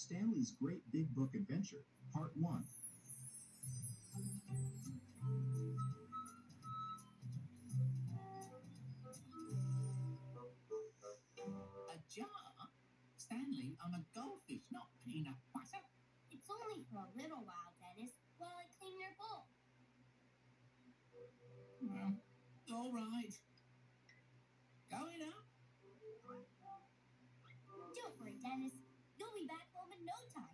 Stanley's Great Big Book Adventure, Part 1. A jar? Stanley, I'm a goldfish, not peanut butter. It's only for a little while, Dennis, while I clean your bowl. Well, all right. Going up. Do it for it, Dennis. You'll be back home in no time.